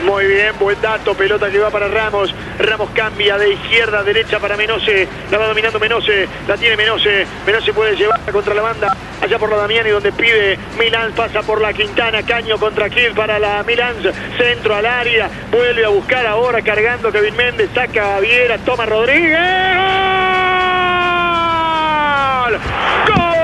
Muy bien, buen dato, pelota que va para Ramos. Ramos cambia de izquierda a derecha para Menose. La va dominando Menose, la tiene Menose. Menose puede llevarla contra la banda, allá por la Damiani, donde pide Milán, pasa por la Quintana. Caño contra Kidd para la Milán. Centro al área, vuelve a buscar ahora cargando Kevin Méndez. Saca a Viera, toma Rodríguez. ¡Gol! ¡Gol!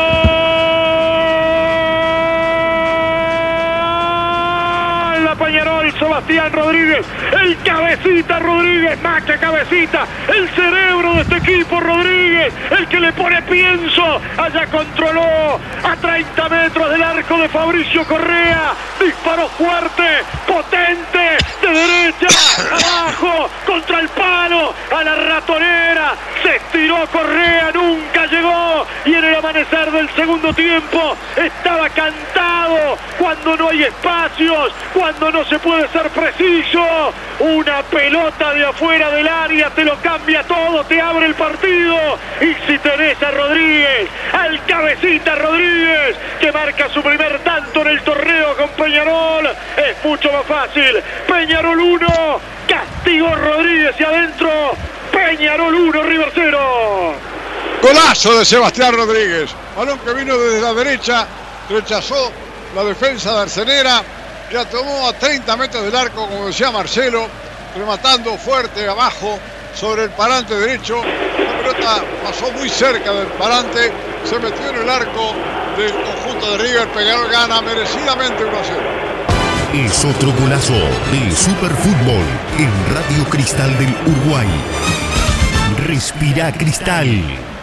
Peñarol, Sebastián Rodríguez, el cabecita Rodríguez, más que cabecita, el cerebro de este equipo Rodríguez, el que le pone pienso, allá controló a 30 metros del arco de Fabricio Correa, disparó fuerte, potente, de derecha, abajo, contra el palo, a la ratonera, se estiró Correa, nunca llegó, y en el amanecer del segundo tiempo estaba cantado, cuando no hay espacios, cuando no se puede ser preciso, una pelota de afuera del área te lo cambia todo, te abre el partido. Y si tenés a Rodríguez, al cabecita Rodríguez, que marca su primer tanto en el torneo con Peñarol, es mucho más fácil. Peñarol 1, Castigo Rodríguez y adentro, Peñarol 1, River 0. Golazo de Sebastián Rodríguez, balón que vino desde la derecha, rechazó la defensa de Arcenera, la tomó a 30 metros del arco, como decía Marcelo, rematando fuerte abajo sobre el parante derecho. La pelota pasó muy cerca del parante, se metió en el arco del conjunto de River. Peñarol gana merecidamente 1-0. Es otro golazo de Superfútbol en Radio Cristal del Uruguay. Respira Cristal.